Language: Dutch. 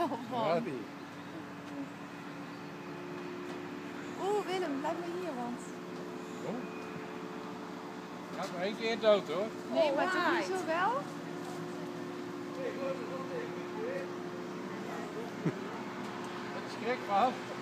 wel van. Ja, die. Oeh, Willem, blijf maar hier, want... Oh. Gaat maar 1 keer dood hoor. Nee, maar toch niet zo wel? Het schrik van.